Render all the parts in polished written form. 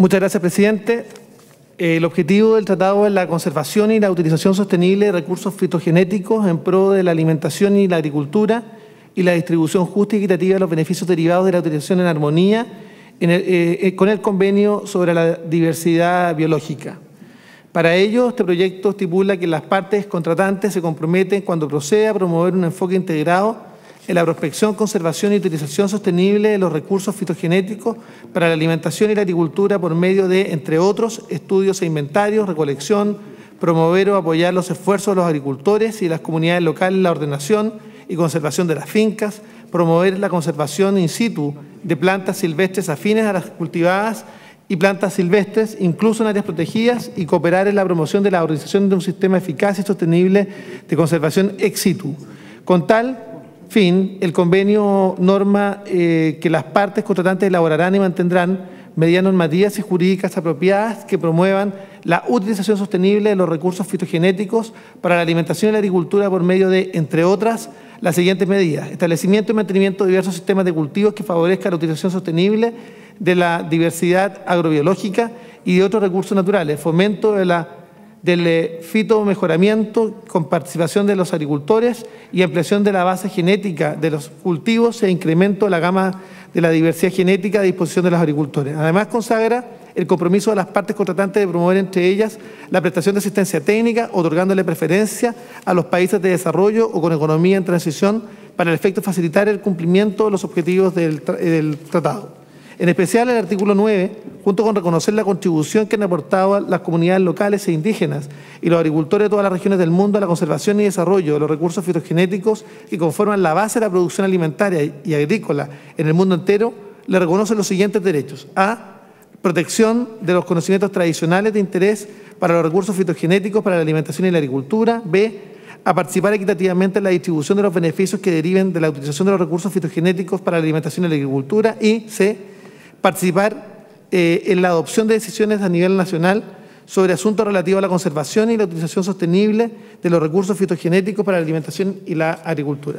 Muchas gracias, presidente. El objetivo del tratado es la conservación y la utilización sostenible de recursos fitogenéticos en pro de la alimentación y la agricultura y la distribución justa y equitativa de los beneficios derivados de la utilización en armonía con el convenio sobre la diversidad biológica. Para ello, este proyecto estipula que las partes contratantes se comprometen cuando proceda a promover un enfoque integrado en la prospección, conservación y utilización sostenible de los recursos fitogenéticos para la alimentación y la agricultura por medio de, entre otros, estudios e inventarios, recolección, promover o apoyar los esfuerzos de los agricultores y de las comunidades locales en la ordenación y conservación de las fincas, promover la conservación in situ de plantas silvestres afines a las cultivadas y plantas silvestres, incluso en áreas protegidas, y cooperar en la promoción de la organización de un sistema eficaz y sostenible de conservación ex situ. Con tal fin, el convenio norma que las partes contratantes elaborarán y mantendrán medidas normativas y jurídicas apropiadas que promuevan la utilización sostenible de los recursos fitogenéticos para la alimentación y la agricultura por medio de, entre otras, las siguientes medidas: establecimiento y mantenimiento de diversos sistemas de cultivos que favorezcan la utilización sostenible de la diversidad agrobiológica y de otros recursos naturales, fomento del fitomejoramiento con participación de los agricultores y ampliación de la base genética de los cultivos e incremento de la gama de la diversidad genética a disposición de los agricultores. Además, consagra el compromiso de las partes contratantes de promover entre ellas la prestación de asistencia técnica, otorgándole preferencia a los países de desarrollo o con economía en transición para el efecto de facilitar el cumplimiento de los objetivos del tratado. En especial, el artículo 9, junto con reconocer la contribución que han aportado las comunidades locales e indígenas y los agricultores de todas las regiones del mundo a la conservación y desarrollo de los recursos fitogenéticos que conforman la base de la producción alimentaria y agrícola en el mundo entero, le reconoce los siguientes derechos: a. Protección de los conocimientos tradicionales de interés para los recursos fitogenéticos para la alimentación y la agricultura. B. A participar equitativamente en la distribución de los beneficios que deriven de la utilización de los recursos fitogenéticos para la alimentación y la agricultura. Y C. Participar en la adopción de decisiones a nivel nacional sobre asuntos relativos a la conservación y la utilización sostenible de los recursos fitogenéticos para la alimentación y la agricultura.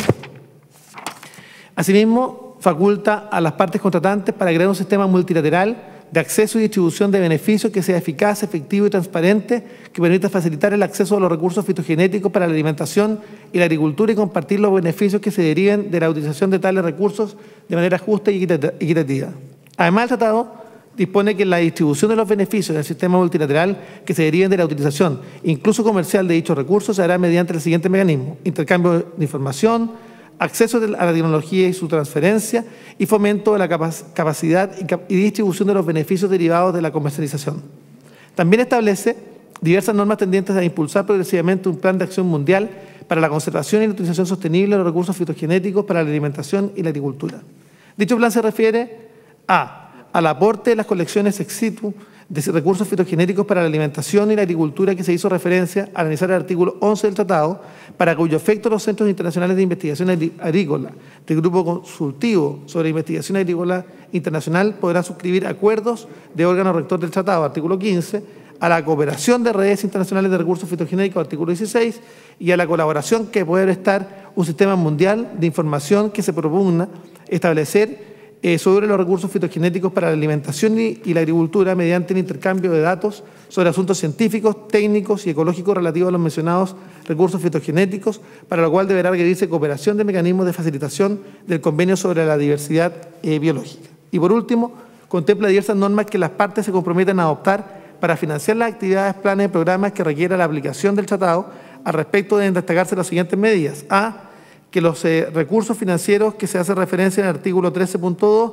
Asimismo, faculta a las partes contratantes para crear un sistema multilateral de acceso y distribución de beneficios que sea eficaz, efectivo y transparente, que permita facilitar el acceso a los recursos fitogenéticos para la alimentación y la agricultura y compartir los beneficios que se deriven de la utilización de tales recursos de manera justa y equitativa. Además, el tratado dispone que la distribución de los beneficios del sistema multilateral que se deriven de la utilización, incluso comercial, de dichos recursos se hará mediante el siguiente mecanismo: intercambio de información, acceso a la tecnología y su transferencia, y fomento de la capacidad y distribución de los beneficios derivados de la comercialización. También establece diversas normas tendientes a impulsar progresivamente un plan de acción mundial para la conservación y la utilización sostenible de los recursos fitogenéticos para la alimentación y la agricultura. Dicho plan se refiere al aporte de las colecciones ex situ de recursos fitogenéticos para la alimentación y la agricultura que se hizo referencia al analizar el artículo 11 del tratado, para cuyo efecto los Centros Internacionales de Investigación Agrícola del Grupo Consultivo sobre Investigación Agrícola Internacional podrán suscribir acuerdos de órgano rector del tratado, artículo 15, a la cooperación de redes internacionales de recursos fitogenéticos, artículo 16, y a la colaboración que puede prestar un sistema mundial de información que se propugna establecer sobre los recursos fitogenéticos para la alimentación y la agricultura mediante el intercambio de datos sobre asuntos científicos, técnicos y ecológicos relativos a los mencionados recursos fitogenéticos, para lo cual deberá requerirse cooperación de mecanismos de facilitación del convenio sobre la diversidad biológica. Y por último, contempla diversas normas que las partes se comprometen a adoptar para financiar las actividades, planes y programas que requiera la aplicación del tratado. Al respecto, deben destacarse las siguientes medidas: a. Que los recursos financieros que se hace referencia en el artículo 13.2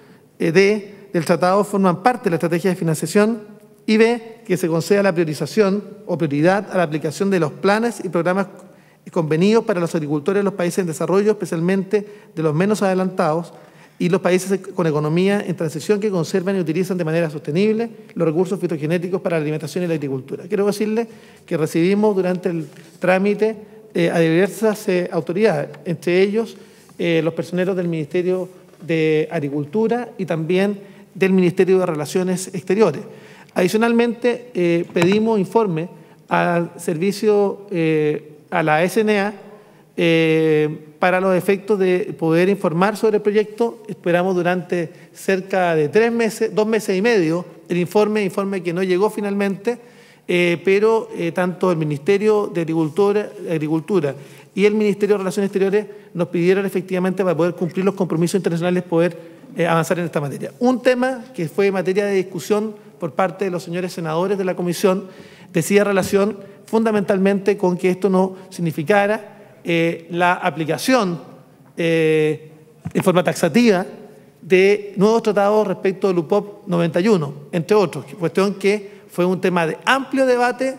del tratado forman parte de la estrategia de financiación, y B. Que se conceda la priorización o prioridad a la aplicación de los planes y programas convenidos para los agricultores de los países en desarrollo, especialmente de los menos adelantados, y los países con economía en transición que conservan y utilizan de manera sostenible los recursos fitogenéticos para la alimentación y la agricultura. Quiero decirles que recibimos durante el trámite a diversas autoridades, entre ellos los personeros del Ministerio de Agricultura y también del Ministerio de Relaciones Exteriores. Adicionalmente, pedimos informe al servicio, a la SNA, para los efectos de poder informar sobre el proyecto. Esperamos durante cerca de 3 meses, 2 meses y medio, el informe que no llegó finalmente, pero tanto el Ministerio de Agricultura y el Ministerio de Relaciones Exteriores nos pidieron efectivamente para poder cumplir los compromisos internacionales poder avanzar en esta materia. Un tema que fue materia de discusión por parte de los señores senadores de la Comisión decía relación fundamentalmente con que esto no significara la aplicación en forma taxativa de nuevos tratados respecto del UPOP 91, entre otros, cuestión que fue un tema de amplio debate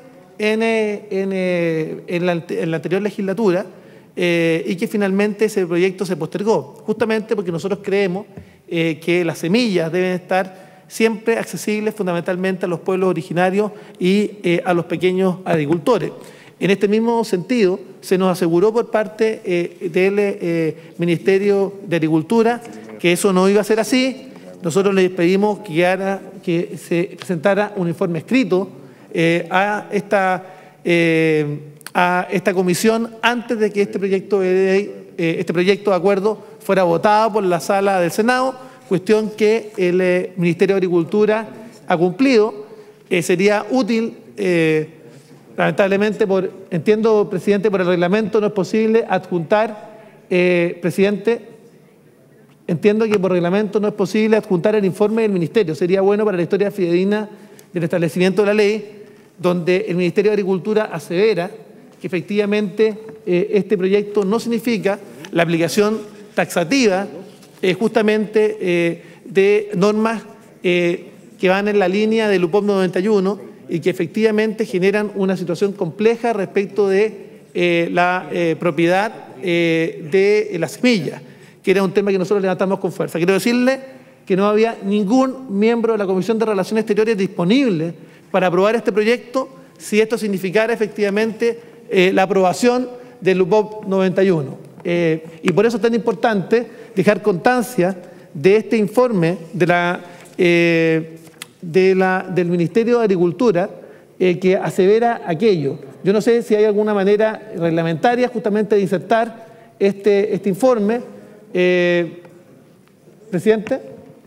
en la anterior legislatura y que finalmente ese proyecto se postergó, justamente porque nosotros creemos que las semillas deben estar siempre accesibles fundamentalmente a los pueblos originarios y a los pequeños agricultores. En este mismo sentido, se nos aseguró por parte del Ministerio de Agricultura que eso no iba a ser así. Nosotros les pedimos que se presentara un informe escrito a esta comisión antes de que este proyecto de acuerdo fuera votado por la sala del Senado, cuestión que el Ministerio de Agricultura ha cumplido. Sería útil, lamentablemente, entiendo, presidente, por el reglamento no es posible adjuntar, presidente, entiendo que por reglamento no es posible adjuntar el informe del Ministerio. Sería bueno para la historia fidedigna del establecimiento de la ley, donde el Ministerio de Agricultura asevera que efectivamente este proyecto no significa la aplicación taxativa justamente de normas que van en la línea del UPOP 91 y que efectivamente generan una situación compleja respecto de la propiedad de las semillas, que era un tema que nosotros levantamos con fuerza. Quiero decirle que no había ningún miembro de la Comisión de Relaciones Exteriores disponible para aprobar este proyecto si esto significara efectivamente la aprobación del UPOP 91. Y por eso es tan importante dejar constancia de este informe del Ministerio de Agricultura que asevera aquello. Yo no sé si hay alguna manera reglamentaria justamente de insertar este informe. Presidente,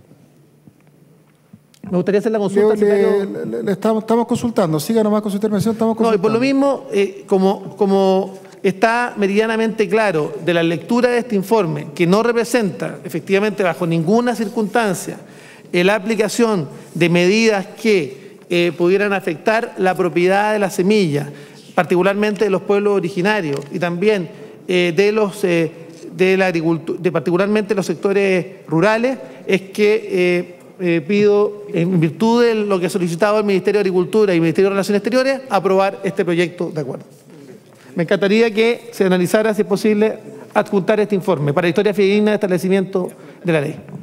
me gustaría hacer la consulta. Estamos consultando, siga nomás con su intervención, estamos consultando. No, y por lo mismo, como está meridianamente claro de la lectura de este informe, que no representa efectivamente bajo ninguna circunstancia la aplicación de medidas que pudieran afectar la propiedad de la semilla, particularmente de los pueblos originarios y también de la agricultura, particularmente los sectores rurales, es que pido, en virtud de lo que ha solicitado el Ministerio de Agricultura y el Ministerio de Relaciones Exteriores, aprobar este proyecto de acuerdo. Me encantaría que se analizara, si es posible, adjuntar este informe para la historia fidedigna de establecimiento de la ley.